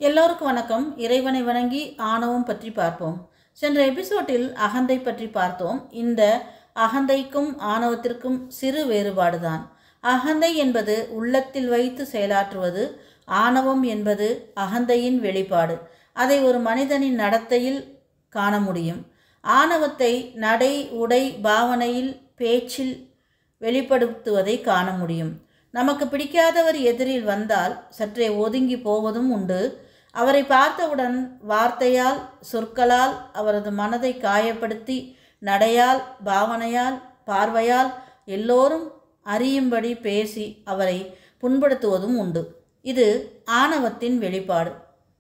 எல்லோருக்கும் வணக்கம். இறைவனை வணங்கி ஆணவம் பற்றி பார்ப்போம். சென்ற எபிசோடில் அகந்தை பற்றி பார்த்தோம். இந்த அகந்தைக்கும் ஆணவத்திற்கும் சிறு வேறுபாடுதான். அகந்தை என்பது உள்ளத்தில் வைத்து செயலாற்றுவது, ஆணவம் என்பது அகந்தையின் வெளிப்பாடு. அதை ஒரு மனிதனின் நடத்தையில் காண முடியும். ஆணவத்தை நடை, உடை, பாவனையில், பேச்சில் வெளிப்படுத்துவதை காண முடியும். நமக்கு பிடிக்காதவர் எதிரில் வந்தால் சற்றே ஒதுங்கி போவதும் உண்டு. அவரை பார்த்தவுடன் வார்த்தையால், சொற்களால் அவரது மனதை காயப்படுத்தி நடையால், பாவனையால், பார்வையால் எல்லோரும் அறியும்படி பேசி அவரை புண்படுத்துவதும் உண்டு. இது ஆணவத்தின் வெளிப்பாடு.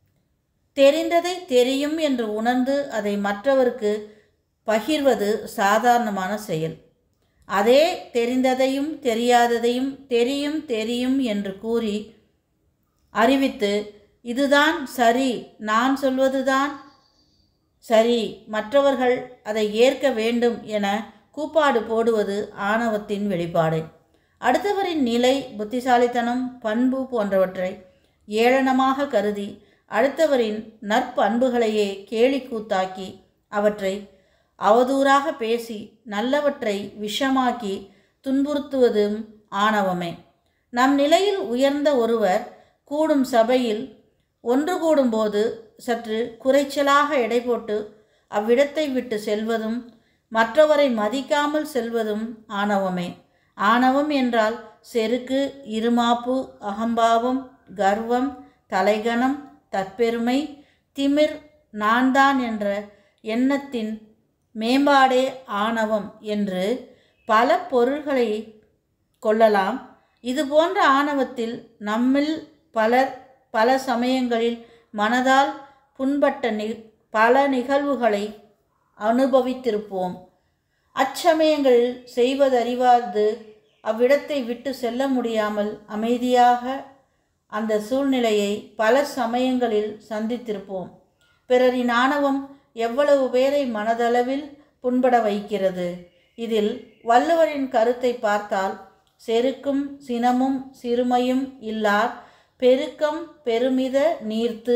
தெரிந்ததை தெரியும் என்று உணர்ந்து அதை மற்றவருக்கு பகிர்வது சாதாரணமான செயல். அதே தெரிந்ததையும் தெரியாததையும் தெரியும் தெரியும் என்று கூறி அறிவித்து, இதுதான் சரி, நான் சொல்வதுதான் சரி, மற்றவர்கள் அதை ஏற்க வேண்டும் என கூப்பாடு போடுவது ஆணவத்தின் வெளிப்பாடு. அடுத்தவரின் நிலை, புத்திசாலித்தனம், பண்பு போன்றவற்றை ஏளனமாக கருதி அடுத்தவரின் நற்பண்புகளையே கேலிக்கூத்தாக்கி அவற்றை அவதூறாக பேசி நல்லவற்றை விஷமாக்கி துன்புறுத்துவதும் ஆணவமே. நம் நிலையில் உயர்ந்த ஒருவர் கூடும் சபையில் ஒன்று கூடும்போது சற்று குறைச்சலாக எடை போட்டு அவ்விடத்தை விட்டு செல்வதும் மற்றவரை மதிக்காமல் செல்வதும் ஆணவமே. ஆணவம் என்றால் செருக்கு, இருமாப்பு, அகம்பாவம், கர்வம், தலைகணம், தற்பெருமை, திமிர், நான் தான் என்ற எண்ணத்தின் மேம்பாடே ஆணவம் என்று பல பொருள்களை கொள்ளலாம். இது போன்ற ஆணவத்தில் நம்மில் பலர் பல சமயங்களில் மனதால் புண்பட்ட பல நிகழ்வுகளை அனுபவித்திருப்போம். அச்சமயங்களில் செய்வதறிவாது அவ்விடத்தை விட்டு செல்ல முடியாமல் அமைதியாக அந்த சூழ்நிலையை பல சமயங்களில் சந்தித்திருப்போம். பிறரின் ஆணவம் எவ்வளவு பேரை மனதளவில் புண்பட வைக்கிறது. இதில் வள்ளுவரின் கருத்தை பார்த்தால், செருக்கும் சினமும் சிறுமையும் இல்லார் பெருக்கம் பெருமித நீர்த்து,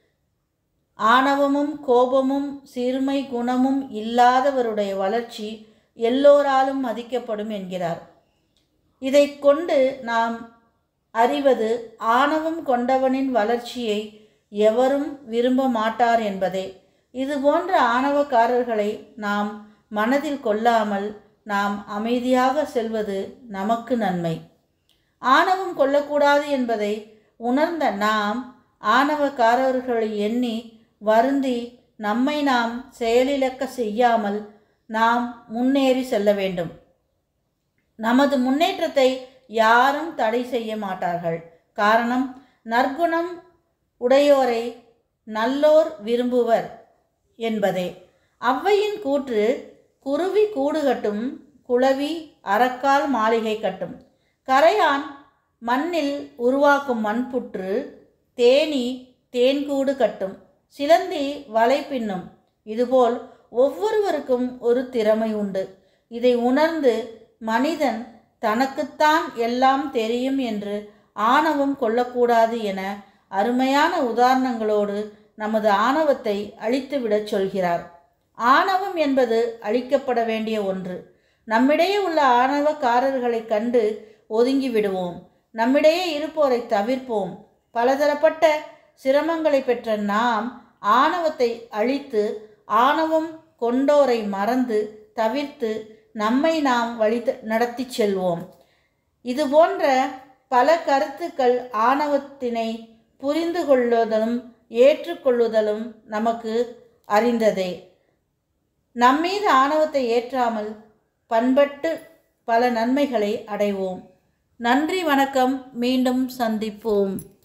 ஆணவமும் கோபமும் சிறுமை குணமும் இல்லாதவருடைய வளர்ச்சி எல்லோராலும் மதிக்கப்படும் என்கிறார். இதை கொண்டு நாம் அறிவது ஆணவம் கொண்டவனின் வளர்ச்சியை எவரும் விரும்ப மாட்டார் என்பதே. இது போன்ற ஆணவக்காரர்களை நாம் மனதில் கொள்ளாமல் நாம் அமைதியாக செல்வது நமக்கு நன்மை. ஆணவம் கொள்ளக்கூடாது என்பதை உணர்ந்த நாம் ஆணவக்காரர்களை எண்ணி வருந்தி நம்மை நாம் செயலிழக்க செய்யாமல் நாம் முன்னேறி செல்ல வேண்டும். நமது முன்னேற்றத்தை யாரும் தடை செய்ய மாட்டார்கள். காரணம், நற்குணம் உடையோரை நல்லோர் விரும்புவர் என்பதே. ஔவையின் கூற்று, குருவி கூடு கட்டும், குளவி அறக்கால் மாளிகை கட்டும், கரையான் மண்ணில் உருவாக்கும் மண்புற்று, தேனி தேன்கூடு கட்டும், சிலந்தி வலை பின்னும். இதுபோல் ஒவ்வொருவருக்கும் ஒரு திறமை உண்டு. இதை உணர்ந்து மனிதன் தனக்குத்தான் எல்லாம் தெரியும் என்று ஆணவம் கொள்ளக்கூடாது என அருமையான உதாரணங்களோடு நமது ஆணவத்தை அழித்துவிடச் சொல்கிறார். ஆணவம் என்பது அழிக்கப்பட வேண்டிய ஒன்று. நம்மிடையே உள்ள ஆணவக்காரர்களை கண்டு ஒதுங்கி விடுவோம். நம்மிடையே இருப்போரை தவிர்ப்போம். பலதரப்பட்ட சிரமங்களை பெற்ற நாம் ஆணவத்தை அழித்து ஆணவம் கொண்டோரை மறந்து தவிர்த்து நம்மை நாம் வழி நடத்தி செல்வோம். இது போன்ற பல கருத்துக்கள் ஆணவத்தினை புரிந்து கொள்ளுதலும் ஏற்றுக்கொள்ளுதலும் நமக்கு அறிந்ததே. நம்மீது ஆணவத்தை ஏற்றாமல் பண்பட்டு பல நன்மைகளை அடைவோம். நன்றி, வணக்கம். மீண்டும் சந்திப்போம்.